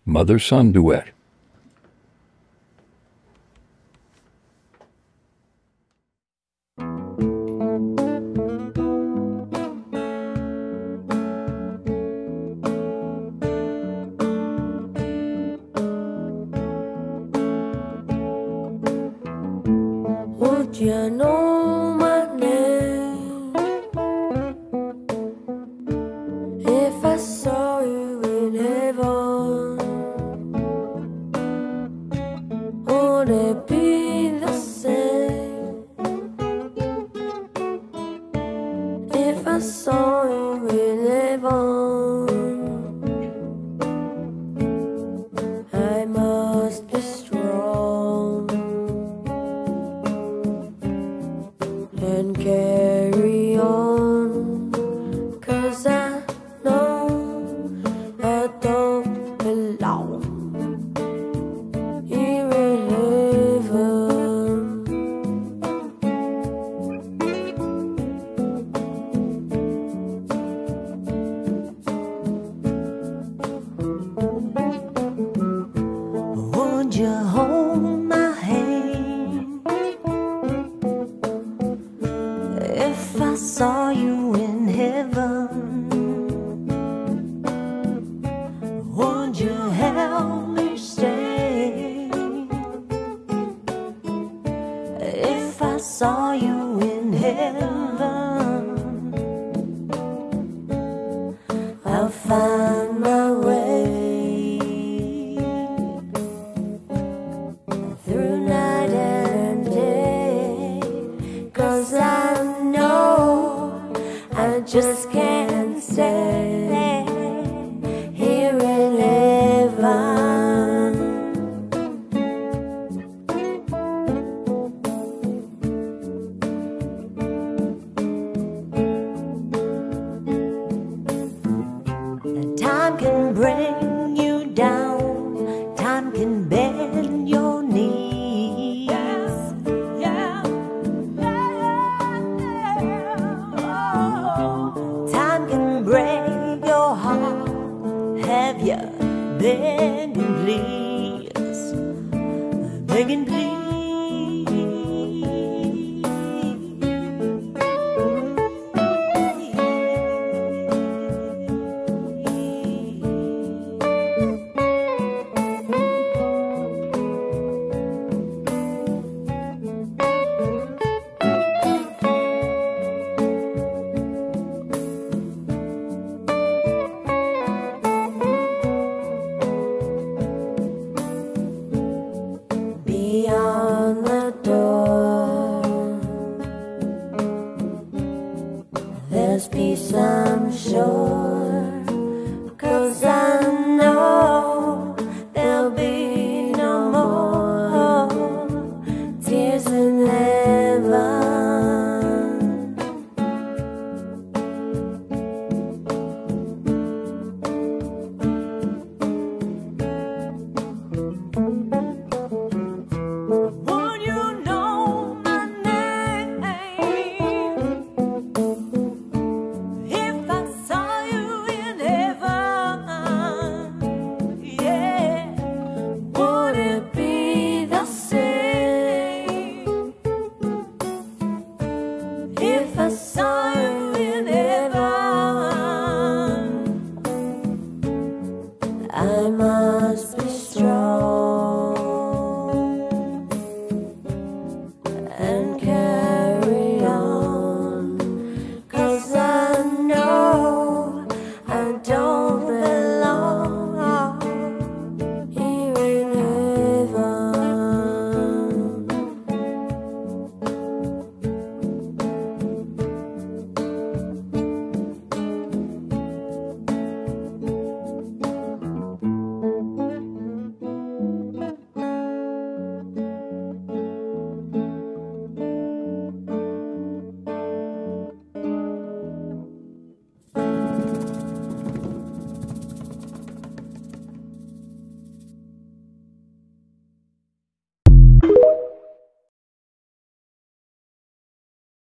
Mother-son duet. Would you know my name if I saw you in heaven? Would it be the same if I saw you in heaven? I must be strong and carry on, 'cause I know I don't belong here in heaven. Would you hold my hand if I saw you in heaven? Would you help me stay if I saw you in heaven? I'll find my way through night and day, 'cause I know I just can't stay here in heaven. Time can bring you down, time can bend your knees. Time can break your heart. Have you begging please, begging please? Beyond the door, there's peace, I'm sure, 'cause I know there'll be no more tears in heaven. Would you know my name if I saw you in heaven? Yeah. Would it be the same if I saw you in heaven? I must be strong and carry on, 'cause I know I don't